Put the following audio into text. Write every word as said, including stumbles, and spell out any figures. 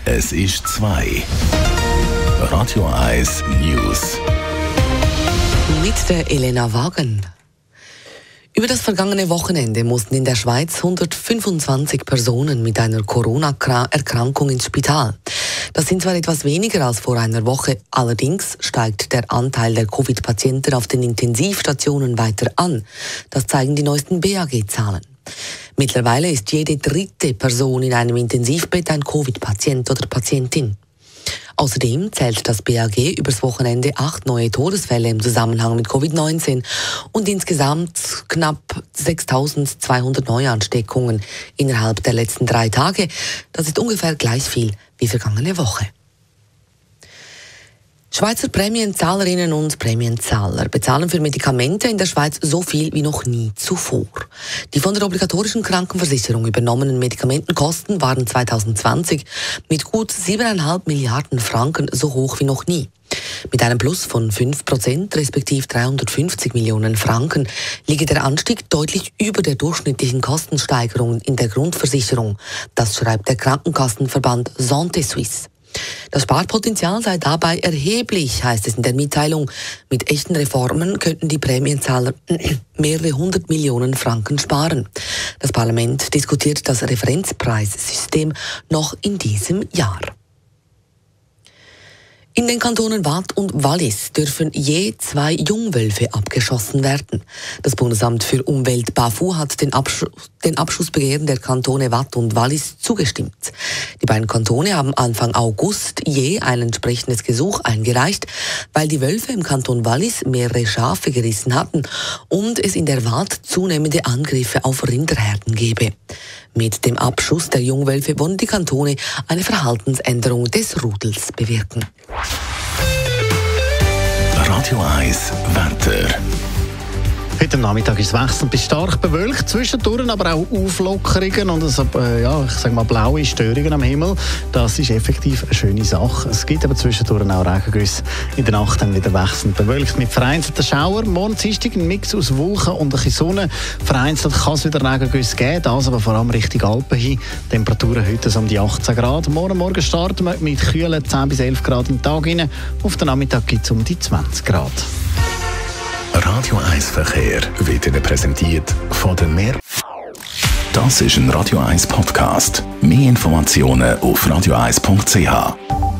Es ist zwei. Radio eins News. Mit der Elena Wagen. Über das vergangene Wochenende mussten in der Schweiz hundertfünfundzwanzig Personen mit einer Corona-Erkrankung ins Spital. Das sind zwar etwas weniger als vor einer Woche, allerdings steigt der Anteil der Covid-Patienten auf den Intensivstationen weiter an. Das zeigen die neuesten B A G-Zahlen. Mittlerweile ist jede dritte Person in einem Intensivbett ein Covid-Patient oder Patientin. Außerdem zählt das B A G übers Wochenende acht neue Todesfälle im Zusammenhang mit Covid neunzehn und insgesamt knapp sechstausendzweihundert Neuansteckungen innerhalb der letzten drei Tage. Das ist ungefähr gleich viel wie vergangene Woche. Schweizer Prämienzahlerinnen und Prämienzahler bezahlen für Medikamente in der Schweiz so viel wie noch nie zuvor. Die von der obligatorischen Krankenversicherung übernommenen Medikamentenkosten waren zwanzig zwanzig mit gut siebeneinhalb Milliarden Franken so hoch wie noch nie. Mit einem Plus von fünf Prozent respektive dreihundertfünfzig Millionen Franken liege der Anstieg deutlich über der durchschnittlichen Kostensteigerung in der Grundversicherung. Das schreibt der Krankenkassenverband Santé Suisse. Das Sparpotenzial sei dabei erheblich, heißt es in der Mitteilung. Mit echten Reformen könnten die Prämienzahler mehrere hundert Millionen Franken sparen. Das Parlament diskutiert das Referenzpreissystem noch in diesem Jahr. In den Kantonen Waadt und Wallis dürfen je zwei Jungwölfe abgeschossen werden. Das Bundesamt für Umwelt BAFU hat den, Absch- den Abschussbegehren der Kantone Waadt und Wallis zugestimmt. Die beiden Kantone haben Anfang August je ein entsprechendes Gesuch eingereicht, weil die Wölfe im Kanton Wallis mehrere Schafe gerissen hatten und es in der Waadt zunehmende Angriffe auf Rinderherden gebe. Mit dem Abschuss der Jungwölfe wollen die Kantone eine Verhaltensänderung des Rudels bewirken. Radio eins Wetter. Heute Nachmittag ist es wechselnd bis stark bewölkt, zwischendurch aber auch Auflockerungen und also, äh, ja, ich sage mal blaue Störungen am Himmel. Das ist effektiv eine schöne Sache. Es gibt aber zwischendurch auch Regengüsse. In der Nacht dann wieder wechselnd bewölkt mit vereinzelten Schauern. Morgen Dienstag ein Mix aus Wolken und ein bisschen Sonne. Vereinzelt kann es wieder Regengüsse geben, das aber vor allem Richtung Alpen hin. Temperaturen heute so um die achtzehn Grad. Morgen Morgen starten wir mit kühlen zehn bis elf Grad im Tag rein. Auf den Nachmittag gibt es um die zwanzig Grad. Radio eins Verkehr wird Ihnen präsentiert von der Meer. Das ist ein Radio eins Podcast. Mehr Informationen auf radio eins punkt c h.